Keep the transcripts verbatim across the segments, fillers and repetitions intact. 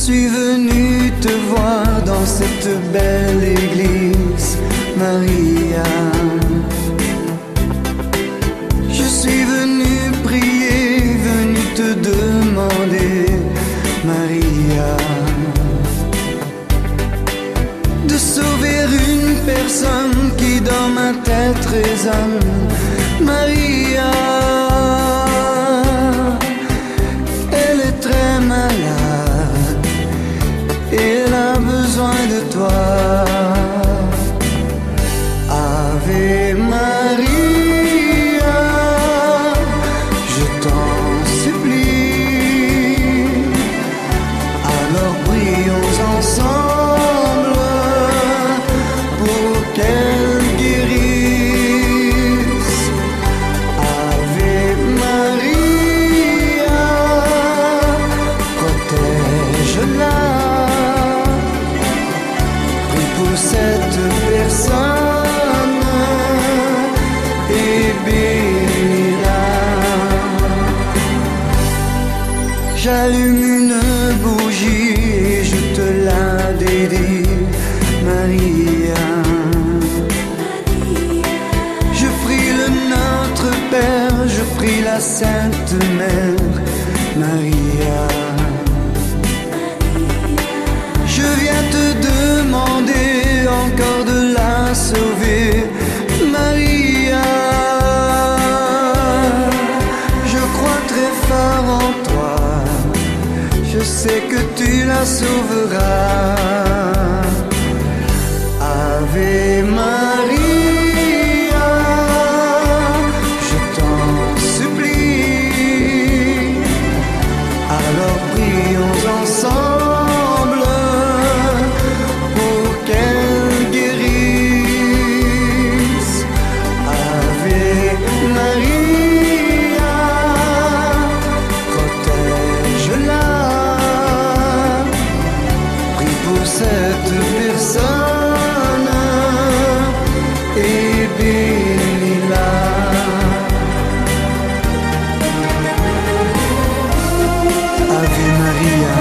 suis venu te voir dans cette belle église, Maria. Je suis venu prier, venu te demander, Maria, de sauver une personne qui dans ma tête résonne, Maria. Elle est très malade et elle a besoin de toi. Ave Maria, je t'en supplie. Alors prions ensemble pour qu'elle guérisse. Ave Maria, protège-la. Prie pour cette personne et bénis-la. J'allume une bougie et je te la dédie, Maria. Je prie le Notre Père, je prie la Sainte Mère, Maria. Je viens te demander encore de la sauver, Maria. Je crois très fort en toi, je sais que tu la sauveras. Ave Maria, je t'en supplie. Alors prions ensemble pour qu'elle guérisse. Ave Maria, protège-la. Prie pour cette personne et bénis-la. Ave Maria,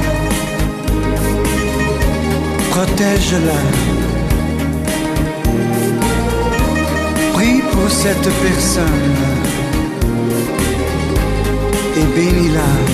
protège-la. Prie pour cette personne et bénis-la.